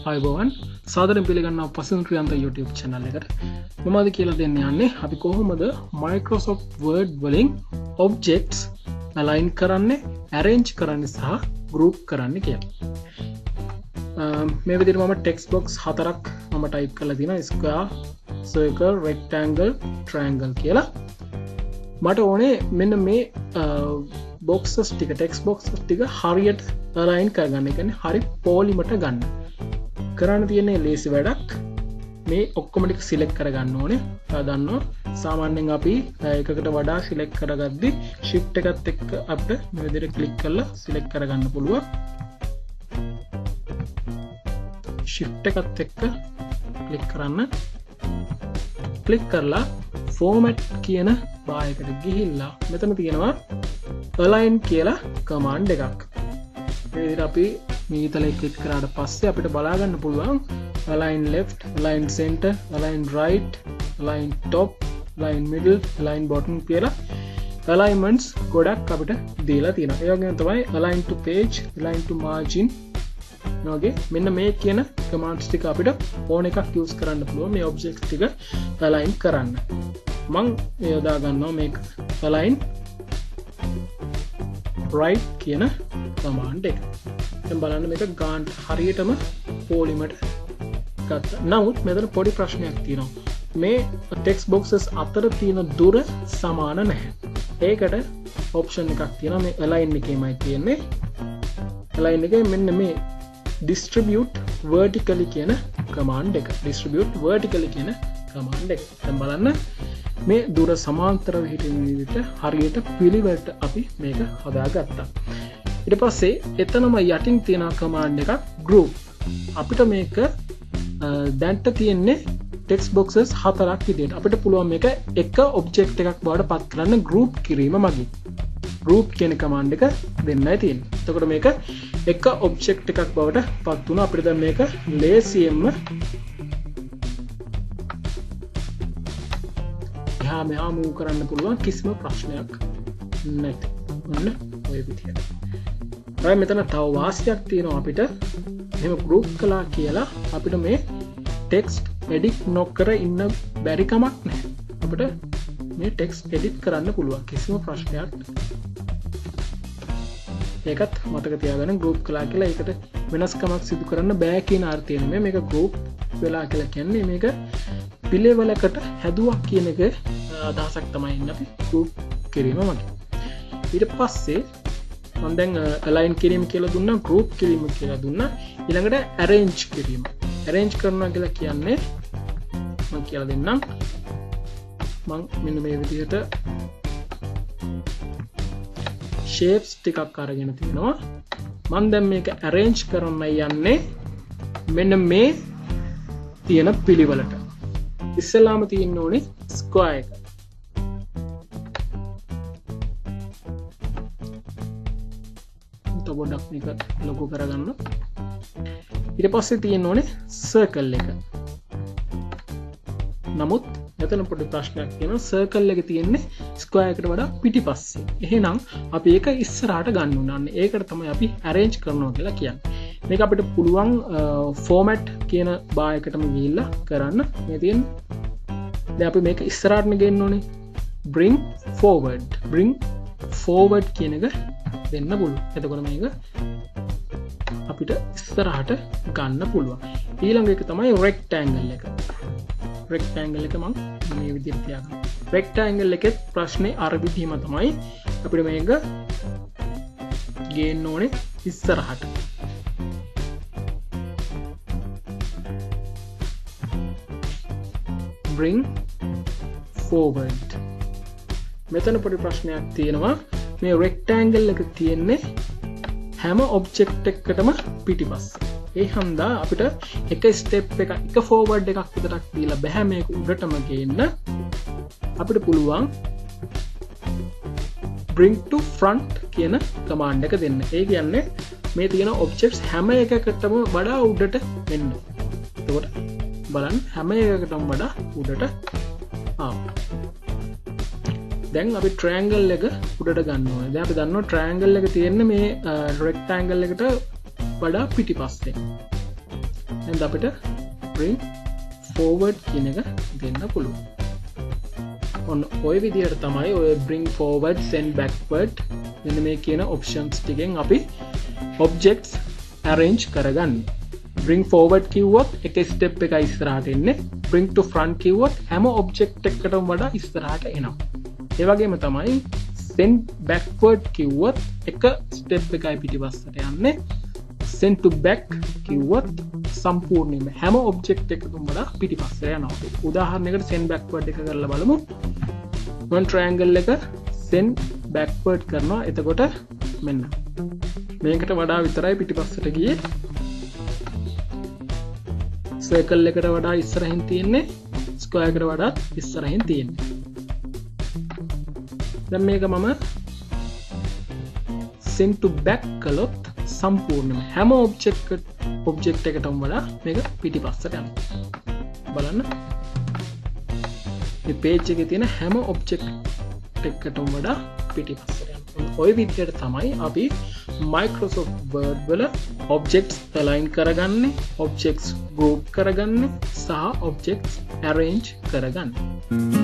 ආයුබෝවන් සාදරයෙන් පිළිගන්නවා පසුන් ක්‍රියාන්ත YouTube channel එකට. මම අද කියලා දෙන්න යන්නේ අපි කොහොමද Microsoft Word වලින් objects align කරන්නේ, arrange කරන්නේ සහ group කරන්නේ කියලා. මේ විදිහට මම text box හතරක් මම type කරලා තියෙනවා square, circle, rectangle, triangle කියලා. මට ඕනේ මෙන්න මේ boxes ටික text boxes ටික හරියට align කරගන්න. ඒ කියන්නේ හරි පොලිමට ගන්න. කරන්න තියෙන්නේ ලේසි වැඩක්. මේ ඔක්කොම ටික select කරගන්න ඕනේ. ඔයා දන්නවා සාමාන්‍යයෙන් අපි එකකට වඩා select කරගද්දි shift එකත් එක්ක අපිට මේ විදිහට click කරලා select කරගන්න පුළුවන්. shift එකත් එක්ක click කරන්න. click කරලා format කියන බායකට ගිහිල්ලා මෙතන තියෙනවා align කියලා command එකක්. මේ විදිහට අපි මේ ඉතලේ click කරාට පස්සේ අපිට බලා ගන්න පුළුවන් align left, align center, align right, align top, align middle, align bottom කියලා alignments ගොඩක් අපිට දීලා තියෙනවා. ඒ වගේම තමයි align to page, align to margin වගේ මෙන්න මේ කියන commands ටික අපිට ඕන එකක් use කරන්න පුළුවන් මේ objects ටික align කරන්න. මම යොදා ගන්නවා මේක align right කියන command එක. දැන් බලන්න මේක ගාන හරියටම පොලිමට ගත්තා. නමුත් මෙතන පොඩි ප්‍රශ්නයක් තියෙනවා. මේ text boxes අතර තියෙන දුර සමාන නැහැ. ඒකට option එකක් තියෙනවා. මේ align එකේමයි තියෙන්නේ. align එකේ මෙන්න මේ distribute vertically කියන command එක. distribute vertically කියන command එක. දැන් බලන්න මේ දුර සමාන්තරව හිටින විදිහට හරියට පිළිවෙලට අපි මේක හදාගත්තා. ඊට පස්සේ එතනම යටින් තියෙන command එකක් group. අපිට මේක දැන්ට තියෙන්නේ text boxes හතරක් විදිහට. අපිට පුළුවන් මේක එක object එකක් බවට පත් කරන්න group කිරීම මගින්. group කියන command එක දෙන්නයි තියෙන්නේ. එතකොට මේක එක object එකක් බවට පත් වුණා. අපිට දැන් මේක ලේසියෙන්ම එහා මෙහා move කරන්න පුළුවන් කිසිම ප්‍රශ්නයක් නැති. ඔන්න ඔය විදිහට. ඔය මෙතන තව වාසියක් තියෙනවා අපිට. එහෙම group කළා කියලා අපිට මේ text edit නොකර ඉන්න බැරි කමක් නැහැ. අපිට මේ text edit කරන්න පුළුවන් කිසිම ප්‍රශ්නයක්. ඒකත් මතක තියාගන්න group කළා කියලා ඒකට වෙනස්කමක් සිදු කරන්න බෑ කියන අර්ථය නෙමෙයි. මේක group වෙලා කියලා කියන්නේ මේක පිළිවෙලකට හැදුවක් කියන එක අදහසක් තමයි ඉන්නේ අපි group කිරීම මගින්. ඊට පස්සේ මම දැන් align කිරීම කියලා දුන්නා, group කිරීම කියලා දුන්නා. ඊළඟට arrange කිරීම. arrange කරනවා කියලා කියන්නේ මම කියලා දෙන්නම්. මම මෙන්න මේ විදිහට shapes ටිකක් අරගෙන තිනවා. මම දැන් මේක arrange කරන්න යන්නේ මෙන්න මේ තියෙන පිළිවෙලට. ඉස්සෙල්ලාම තියෙන්න ඕනේ square එක. ගොඩක් මේක ලොකු කරගන්න. ඊට පස්සේ තියෙන්න ඕනේ circle එක. නමුත් මෙතන පොඩි ප්‍රශ්නයක් තියෙනවා. circle එක තියෙන්නේ square එකට වඩා පිටිපස්සේ. එහෙනම් අපි ඒක ඉස්සරහට ගන්න ඕනේ. ඒකට තමයි අපි arrange කරනවා කියලා කියන්නේ. මේක අපිට පුළුවන් format කියන බායකටම ගිහිල්ලා කරන්න. මේ තියෙන දැන් අපි මේක ඉස්සරහටම ගෙන්න ඕනේ. bring forward කියන එක දෙන්න පුළුවන්. එතකොට මේක අපිට ඉස්සරහට ගන්න පුළුවන්. ඊළඟ එක තමයි rectangle එක. rectangle එක මම මේ විදිහට තියාගන්නවා. rectangle එකේ ප්‍රශ්නේ අර විදිහම තමයි අපිට මේක ගේන්න ඕනේ ඉස්සරහට. bring forward. මෙතන පොඩි ප්‍රශ්නයක් තියෙනවා. මේ rectangle එක තියෙන්නේ හැම object එකකටම පිටිපස්සේ. ඒ හන්දා අපිට එක step එක forward එකක් විතරක් දීලා බෑ මේක උඩටම ගේන්න. අපිට පුළුවන් bring to front කියන command එක දෙන්න. ඒ කියන්නේ මේ තියෙන objects හැම එකකටම වඩා උඩට එන්න. එතකොට බලන්න හැම එකකටම වඩා උඩට ආවා. දැන් අපි triangle එක උඩට ගන්න ඕනේ. දැන් අපි දන්නවා triangle එක තියෙන්නේ මේ rectangle එකට වඩා පිටිපස්සේ. දැන් අපිට bring forward කියන එක දෙන්න පුළුවන්. ඔන්න ඔය විදිහට තමයි ඔය bring forward, send backward මෙන්න මේ කියන options ටිකෙන් අපි objects arrange කරගන්නේ. bring forward කිව්වොත් එක step එක ඉස්සරහට එන්නේ. bring to front කිව්වොත් හැම object එකකටම වඩා ඉස්සරහට එනවා. ඒ වගේම තමයි send backward කිව්වොත් එක step එකයි පිටිපස්සට යන්නේ. send to back කිව්වොත් සම්පූර්ණයෙන්ම හැම object එකකටම වඩා පිටිපස්සට යනවා. උදාහරණයකට send backward එක කරලා බලමු. one triangle එක send backward කරනවා. එතකොට මෙන්න මේකට වඩා විතරයි පිටිපස්සට ගියේ. circle එකට වඩා ඉස්සරහින් තියෙන්නේ, square එකට වඩා ඉස්සරහින් තියෙන්නේ. දැන් මේක මම send to back කළොත් සම්පූර්ණයෙන්ම හැම object එකටම වඩා මේක පිටිපස්සට යනවා. බලන්න. මේ page එකේ තියෙන හැම object එකකටම වඩා පිටිපස්සට යනවා. ඔය විදිහට තමයි අපි Microsoft Word වල objects align කරගන්නේ, objects group කරගන්නේ සහ objects arrange කරගන්නේ.